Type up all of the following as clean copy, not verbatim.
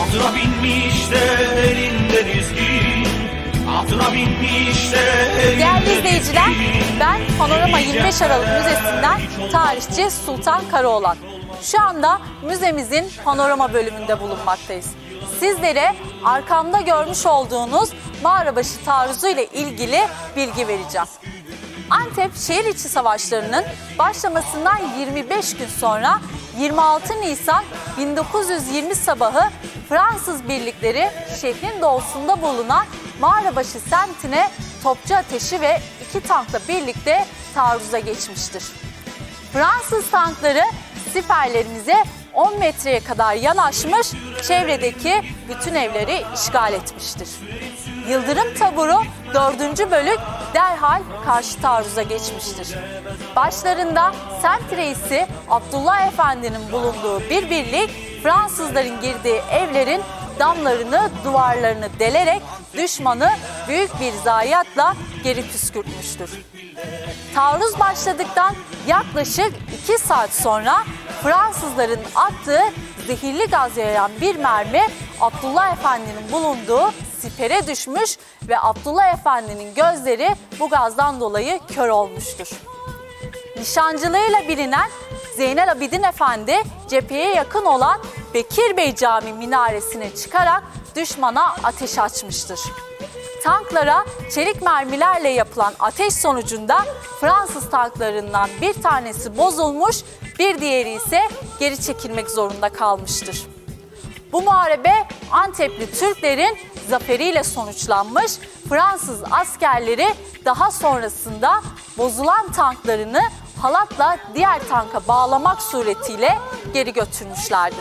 Atına binmiş de elinde dizgin, atına binmiş de elinde. Değerli izleyiciler, ben Panorama 25 Aralık Müzesi'nden tarihçi Sultan Karaoğlan. Şu anda müzemizin panorama bölümünde bulunmaktayız. Sizlere arkamda görmüş olduğunuz Mağarabaşı taarruzu ile ilgili bilgi vereceğim. Antep şehir içi savaşlarının başlamasından 25 gün sonra 26 Nisan 1920 sabahı Fransız birlikleri şehrin doğusunda bulunan Mağarabaşı semtine topçu ateşi ve 2 tankla birlikte taarruza geçmiştir. Fransız tankları siperlerimize 10 metreye kadar yanaşmış, çevredeki bütün evleri işgal etmiştir. Yıldırım taburu 4. bölük derhal karşı taarruza geçmiştir. Başlarında semt reisi Abdullah Efendi'nin bulunduğu bir birlik Fransızların girdiği evlerin damlarını, duvarlarını delerek düşmanı büyük bir zayiatla geri püskürtmüştür. Taarruz başladıktan yaklaşık 2 saat sonra Fransızların attığı zehirli gaz yayan bir mermi Abdullah Efendi'nin bulunduğu sipere düşmüş ve Abdullah Efendi'nin gözleri bu gazdan dolayı kör olmuştur. Nişancılığıyla bilinen Zeynel Abidin Efendi cepheye yakın olan Bekir Bey Camii minaresine çıkarak düşmana ateş açmıştır. Tanklara çelik mermilerle yapılan ateş sonucunda Fransız tanklarından bir tanesi bozulmuş, bir diğeri ise geri çekilmek zorunda kalmıştır. Bu muharebe Antepli Türklerin zaferiyle sonuçlanmış. Fransız askerleri daha sonrasında bozulan tanklarını halatla diğer tanka bağlamak suretiyle geri götürmüşlerdir.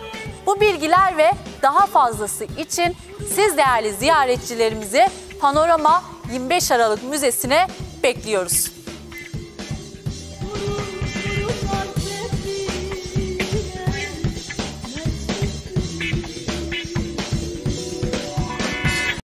Bu bilgiler ve daha fazlası için siz değerli ziyaretçilerimizi Panorama 25 Aralık Müzesi'ne bekliyoruz.